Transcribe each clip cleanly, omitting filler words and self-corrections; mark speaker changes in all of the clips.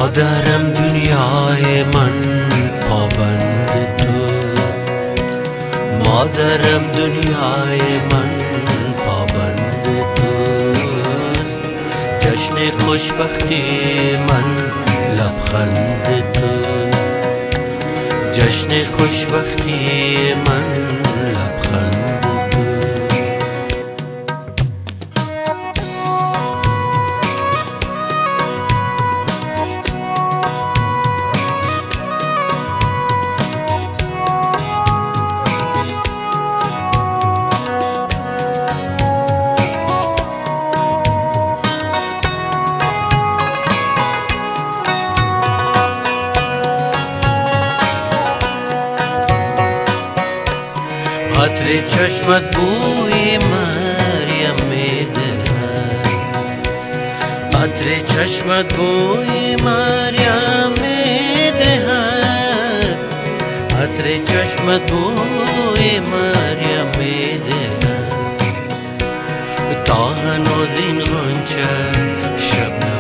Speaker 1: مادرم دنیای من پابند تو، مادرم دنیای من پابند توست. جشن خوشبختی من لبخند تو، جشن خوشبختی من لبخند تو. عطر چشمت بوی مریم میدهد، عطر چشمت بوی مریم میدهد، عطر چشمت بوی مریم میدهد. تا هنوز این غنچه شبنم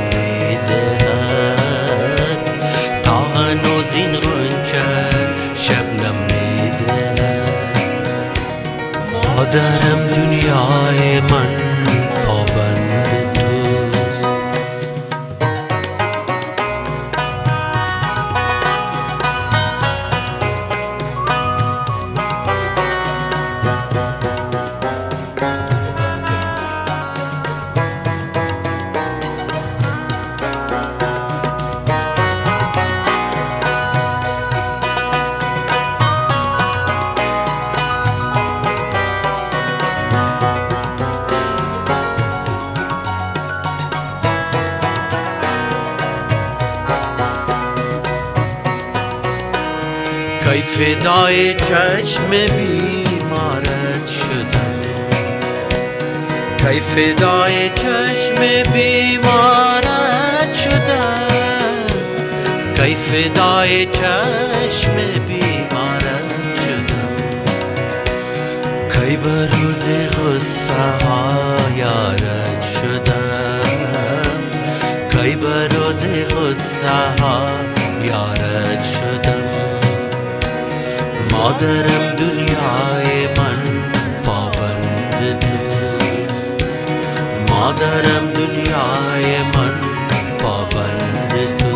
Speaker 1: میدهد، تا هنوز این غنچه شبنم میدهد. مادرم دنیای من پابند توست. کی فدای چشم بیمارت شدم، کی فدای چشم بیمارت شدم، کی فدای چشم بیمارت شدم. کی به روز غصه ها یارت شدم، کی به روز غصه ها یارت شدم. مادرم دنیای من پابند تو، مادرم دنیای من پابند تو.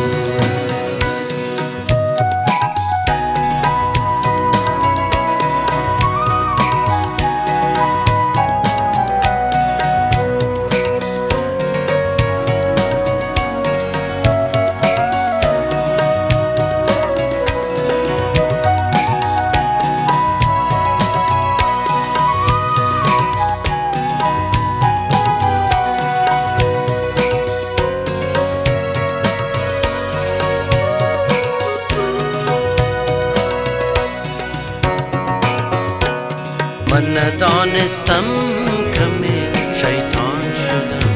Speaker 1: من ندانستم که می شیطان شدم،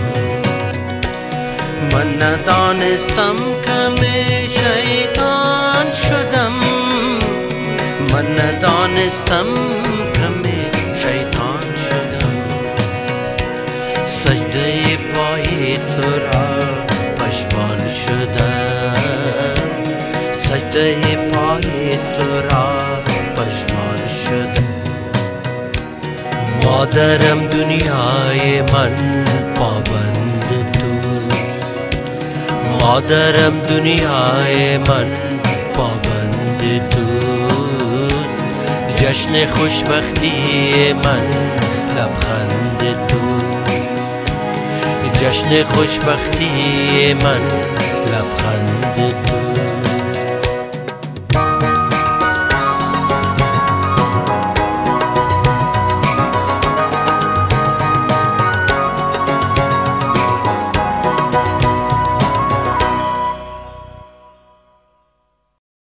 Speaker 1: من ندانستم که می شیطان شدم، من ندانستم که می شیطان شدم. سجده پای تو را پشیمان شدم، سجده پای تو را پشیمان شدم. مادرم دنیای من پابند توست، مادرم دنیای من پابند توست. جشن خوشبختی من لبخند توست، جشن خوشبختی من لبخند